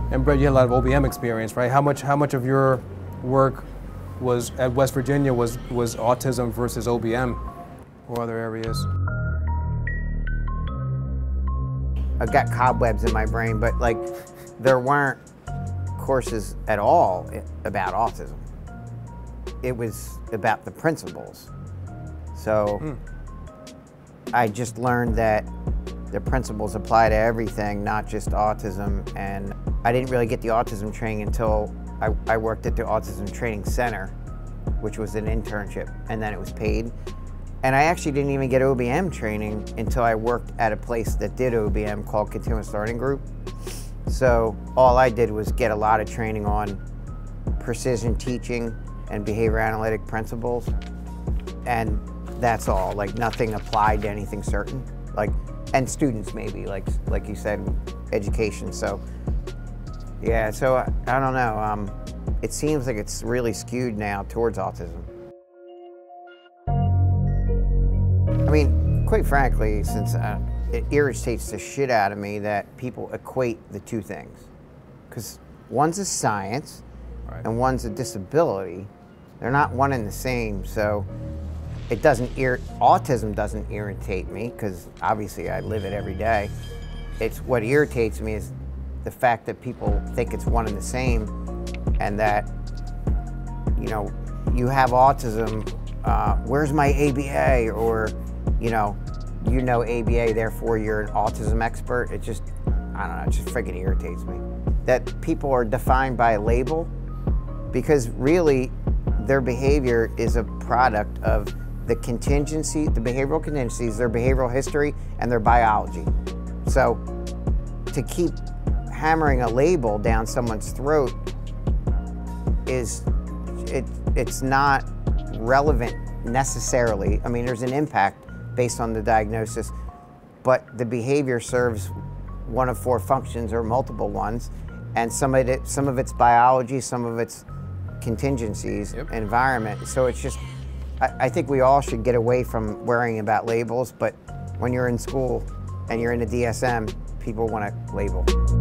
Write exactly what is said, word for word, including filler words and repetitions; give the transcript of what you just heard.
And Brett, you had a lot of O B M experience, right? How much, how much of your work was at West Virginia was, was autism versus O B M or other areas? I've got cobwebs in my brain, but like there weren't courses at all about autism. It was about the principles. So mm. I just learned that the principles apply to everything, not just autism. And I didn't really get the autism training until I, I worked at the Autism Training Center, which was an internship, and then it was paid. And I actually didn't even get O B M training until I worked at a place that did O B M called Continuous Learning Group. So all I did was get a lot of training on precision teaching and behavior analytic principles. And that's all, like nothing applied to anything certain. Like, and students maybe, like like you said, education. So yeah, so I, I don't know. Um, it seems like it's really skewed now towards autism. I mean, quite frankly, since uh, it irritates the shit out of me that people equate the two things. Because one's a science, right, and one's a disability. They're not one and the same, so it doesn't, ir autism doesn't irritate me, because obviously I live it every day. It's what irritates me is the fact that people think it's one and the same, and that, you know, you have autism, uh, where's my A B A? Or, you know, you know A B A, therefore you're an autism expert. It just, I don't know, it just freaking irritates me. That people are defined by a label, because really their behavior is a product of the contingency, the behavioral contingencies, their behavioral history, and their biology. So to keep hammering a label down someone's throat is, it, it's not relevant necessarily. I mean, there's an impact based on the diagnosis, but the behavior serves one of four functions or multiple ones, and some of it, some of it's biology, some of it's contingencies, yep, environment. So it's just, I, I think we all should get away from worrying about labels, but when you're in school and you're in the D S M, people want to label.